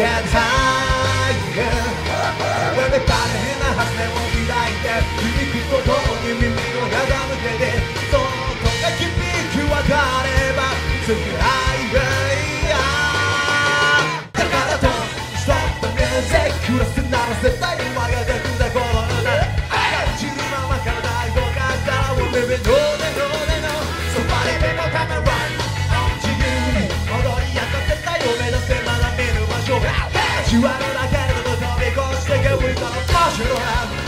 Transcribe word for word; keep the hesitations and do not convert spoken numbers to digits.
get high Everybody変な発電を開いて響くとともに耳を傾けてその音が響き渡れば次ハイウェイだからと Stop the music クラス鳴らせたい今が出てくるこの歌散るまま体動かしたら We'll live it, no, no, no, no Somebody people come and run 自由に踊り明かせたいを目指してまだ見ぬ場所じわるだけのこと飛び越して Here we go, march it around